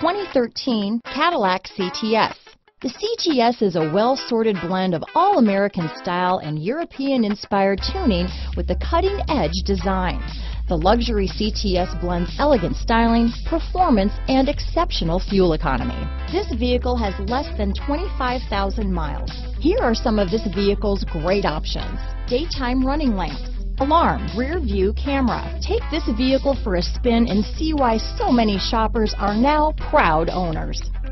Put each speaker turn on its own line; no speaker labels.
2013 Cadillac CTS. The CTS is a well-sorted blend of all-American style and European-inspired tuning with the cutting-edge design. The luxury CTS blends elegant styling, performance, and exceptional fuel economy. This vehicle has less than 25,000 miles. Here are some of this vehicle's great options: daytime running lights, alarm, rear view camera. Take this vehicle for a spin and see why so many shoppers are now proud owners.